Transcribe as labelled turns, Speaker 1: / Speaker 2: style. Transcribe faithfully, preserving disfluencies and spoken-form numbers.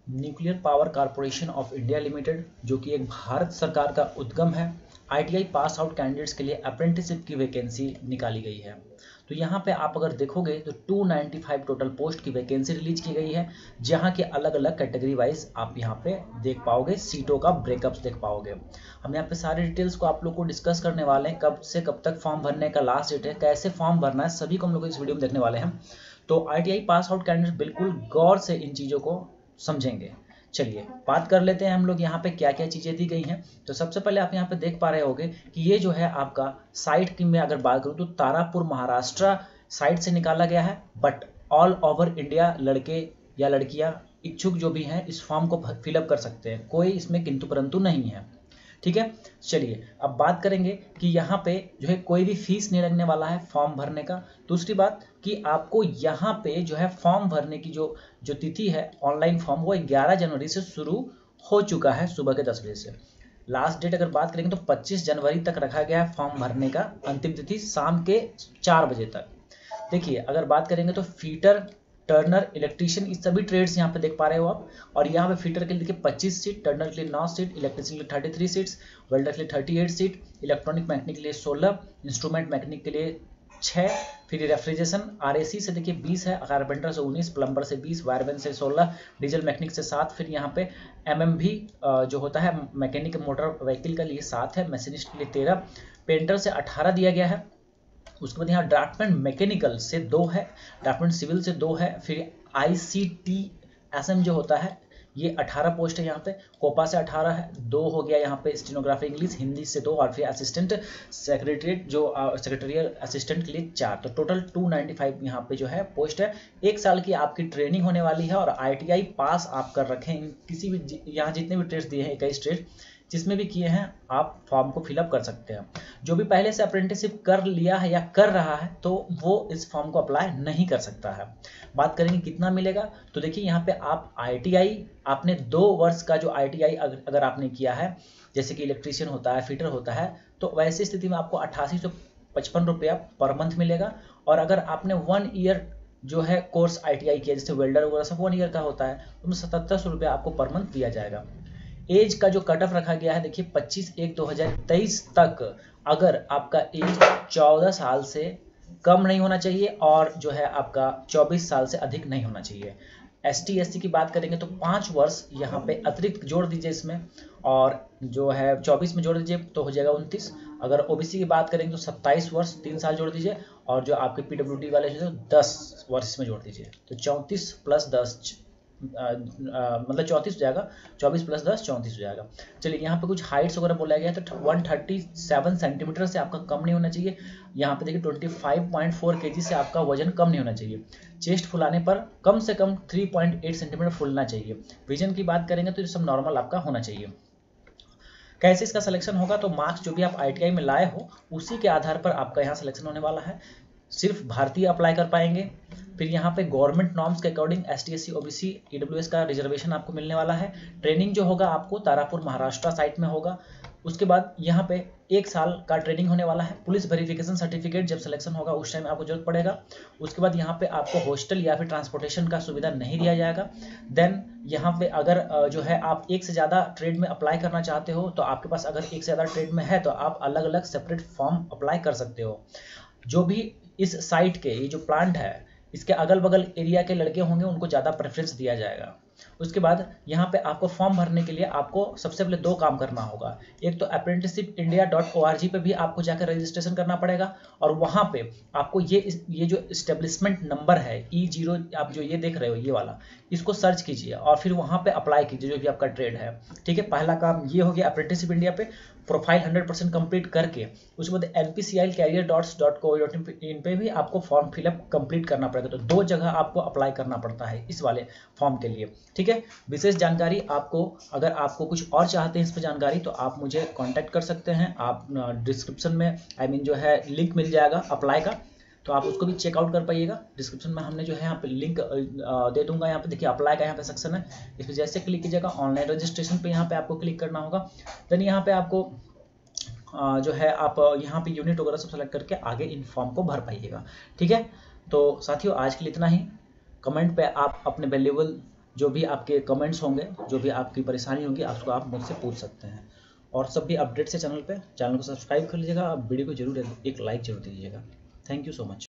Speaker 1: Nuclear power corporation of India limited, जो कि एक भारत सरकार का उद्यम है, आईटीआई पास आउट कैंडिडेट्स के लिए अप्रेंटिसशिप की वैकेंसी निकाली गई है। तो यहाँ पे आप अगर देखोगे तो दो सौ पचानवे टोटल पोस्ट की वैकेंसी रिलीज की गई है, जहाँ के अलग अलग कैटेगरी वाइज आप यहाँ पे देख पाओगे, सीटों का ब्रेकअप्स देख पाओगे। हम यहाँ पे सारे डिटेल्स को आप लोग को डिस्कस करने वाले हैं, कब से कब तक फॉर्म भरने का लास्ट डेट है, कैसे फॉर्म भरना है, सभी को हम लोग इस वीडियो में देखने वाले हैं। तो आईटीआई पास आउट कैंडिडेट बिल्कुल गौर से इन चीज़ों को समझेंगे। चलिए बात कर लेते हैं हम लोग यहाँ पे क्या क्या चीज़ें दी गई हैं। तो सबसे पहले आप यहाँ पे देख पा रहे होंगे कि ये जो है आपका साइट की मैं अगर बात करूँ तो तारापुर महाराष्ट्र साइट से निकाला गया है, बट ऑल ओवर इंडिया लड़के या लड़कियाँ इच्छुक जो भी हैं इस फॉर्म को फिलअप कर सकते हैं, कोई इसमें किंतु परंतु नहीं है। ठीक है, चलिए अब बात करेंगे कि यहाँ पे जो है कोई भी फीस नहीं लगने वाला है फॉर्म भरने का। दूसरी बात कि आपको यहाँ पे जो है फॉर्म भरने की जो जो तिथि है ऑनलाइन फॉर्म, वो ग्यारह जनवरी से शुरू हो चुका है सुबह के दस बजे से। लास्ट डेट अगर बात करेंगे तो पच्चीस जनवरी तक रखा गया है फॉर्म भरने का, अंतिम तिथि शाम के चार बजे तक। देखिए अगर बात करेंगे तो फीटर, टर्नर, इलेक्ट्रीशियन, इस सभी ट्रेड्स यहाँ पे देख पा रहे हो आप। और यहाँ पे फीटर के लिए देखिए पच्चीस सीट, टर्नर के लिए नौ सीट, इलेक्ट्रीशियन के लिए तैंतीस सीट्स, वेल्डर के लिए अड़तीस सीट, इलेक्ट्रॉनिक मैकेनिक के लिए सोलह, इंस्ट्रूमेंट मैकेनिक के लिए छः, फिर रेफ्रिजरेशन आरएसी से देखिए बीस है, कारपेंटर से उन्नीस, प्लम्बर से बीस, वायरमैन से सोलह, डीजल मैकेनिक से सात, फिर यहाँ पे एमएमवी जो होता है मैकेनिक मोटर व्हीकल के लिए सात है, मशीनिस्ट के लिए तेरह, पेंटर से अठारह दिया गया है। उसके बाद यहाँ ड्राफ्टमैन मैकेनिकल से दो है, ड्राफ्टमैन सिविल से दो है, फिर आईसीटीएसएम जो होता है ये अठारह पोस्ट है यहाँ पे, कोपा से अठारह है, दो हो गया यहाँ पे स्टेनोग्राफी इंग्लिश हिंदी से दो, और फिर असिस्टेंट सेक्रेटरीट जो सेक्रेटरियल असिस्टेंट के लिए चार। तो टोटल दो सौ पचानवे यहाँ पे जो है पोस्ट है। एक साल की आपकी ट्रेनिंग होने वाली है और आईटीआई पास आप कर रखे हैं, किसी भी यहाँ जितने भी ट्रेड्स दिए हैं इक्कीस ट्रेड जिसमें भी किए हैं आप फॉर्म को फिलअप कर सकते हैं। जो भी पहले से अप्रेंटिसशिप कर लिया है या कर रहा है तो वो इस फॉर्म को अप्लाई नहीं कर सकता है। बात करेंगे कितना मिलेगा, तो देखिए यहाँ पे आप आईटीआई आपने दो वर्ष का जो आईटीआई अगर आपने किया है, जैसे कि इलेक्ट्रीशियन होता है, फिटर होता है, तो वैसी स्थिति में आपको अट्ठासी सौ पचपन रुपया पर मंथ मिलेगा। और अगर आपने वन ईयर जो है कोर्स आईटीआई किया, जैसे वेल्डर वगैरह सब वन ईयर का होता है, तो सतहत्तर सौ रुपया आपको पर मंथ दिया जाएगा। एज का जो कट ऑफ रखा गया है देखिए पच्चीस एक दो हज़ार तेईस तक अगर आपका एज चौदह साल से कम नहीं होना चाहिए और जो है आपका चौबीस साल से अधिक नहीं होना चाहिए। एस टी एस सी की बात करेंगे तो पाँच वर्ष यहाँ पे अतिरिक्त जोड़ दीजिए इसमें, और जो है चौबीस में जोड़ दीजिए तो हो जाएगा उनतीस। अगर ओबीसी की बात करेंगे तो सत्ताईस वर्ष तीन साल जोड़ दीजिए, और जो आपके पीडब्ल्यूडी वाले जो दस वर्ष में जोड़ दीजिए, तो चौंतीस प्लस दस आ, आ, मतलब चौंतीस हो जाएगा, चौबीस प्लस दस चौंतीस हो जाएगा। चलिए यहाँ पे कुछ हाइट्स वगैरह बोला गया है तो एक सौ सैंतीस सेंटीमीटर से आपका कम नहीं होना चाहिए। यहाँ पे देखिए पच्चीस पॉइंट चार केजी से आपका वजन कम नहीं होना चाहिए। चेस्ट फुलाने पर कम से कम तीन पॉइंट आठ सेंटीमीटर फुलना चाहिए। विजन की बात करेंगे तो ये सब नॉर्मल आपका होना चाहिए। कैसे इसका सिलेक्शन होगा, तो मार्क्स जो भी आप आईटीआई में लाए हो उसी के आधार पर आपका यहाँ सिलेक्शन होने वाला है। सिर्फ भारतीय अप्लाई कर पाएंगे। फिर यहाँ पे गवर्नमेंट नॉर्म्स के according S T S C OBC EWS का रिजर्वेशन आपको मिलने वाला है। ट्रेनिंग जो होगा आपको तारापुर महाराष्ट्र साइट में होगा। उसके बाद यहाँ पे एक साल का ट्रेनिंग होने वाला है। पुलिस वेरिफिकेशन सर्टिफिकेट जब सिलेक्शन होगा उस टाइम आपको जरूरत पड़ेगा। उसके बाद यहाँ पे आपको हॉस्टल या फिर ट्रांसपोर्टेशन का सुविधा नहीं दिया जाएगा। देन यहाँ पे अगर जो है आप एक से ज़्यादा ट्रेड में अप्लाई करना चाहते हो तो आपके पास अगर एक से ज़्यादा ट्रेड में है तो आप अलग अलग सेपरेट फॉर्म अप्लाई कर सकते हो। जो भी इस साइट के ये जो प्लांट है इसके अगल बगल एरिया के लड़के होंगे उनको ज़्यादा प्रेफरेंस दिया जाएगा। उसके बाद यहाँ पे आपको फॉर्म भरने के लिए आपको सबसे पहले दो काम करना होगा। एक तो apprenticeship India dot O R G पे भी आपको जाकर रजिस्ट्रेशन करना पड़ेगा, और वहाँ पे आपको ये ये जो इस्टेब्लिशमेंट नंबर है ई जीरो आप जो ये देख रहे हो ये वाला, इसको सर्च कीजिए और फिर वहाँ पे अप्लाई कीजिए जो भी आपका ट्रेड है। ठीक है, पहला काम ये हो गया अप्रेंटिसशिप इंडिया पे प्रोफाइल हंड्रेड परसेंट कंप्लीट करके। उसके बाद N P C I career dots dot co dot in पे भी आपको फॉर्म फिलअप कंप्लीट करना पड़ेगा। तो दो जगह आपको अप्लाई करना पड़ता है इस वाले फॉर्म के लिए। ठीक है, विशेष जानकारी आपको अगर आपको कुछ और चाहते हैं इस पर जानकारी तो आप मुझे कांटेक्ट कर सकते हैं। आप डिस्क्रिप्शन में आई मीन जो है लिंक मिल जाएगा अप्लाई का, तो आप उसको भी चेकआउट कर पाइएगा। डिस्क्रिप्शन में हमने जो है यहाँ पे लिंक दे दूंगा। यहाँ पे देखिए अप्लाई का यहाँ पे सेक्शन है, इस पर जैसे क्लिक कीजिएगा ऑनलाइन रजिस्ट्रेशन पे यहाँ पे आपको क्लिक करना होगा। देन यहाँ पे आपको जो है आप यहाँ पे यूनिट वगैरह सब सेलेक्ट करके आगे इन फॉर्म को भर पाइएगा। ठीक है, तो साथियों आज के लिए इतना ही। कमेंट पे आप अपने वैल्यूएबल जो भी आपके कमेंट्स होंगे, जो भी आपकी परेशानी होगी, आपको आप मुझसे पूछ सकते हैं। और सभी अपडेट्स है चैनल पे, चैनल को सब्सक्राइब कर लीजिएगा। आप वीडियो को जरूर एक लाइक जरूर दीजिएगा। Thank you so much.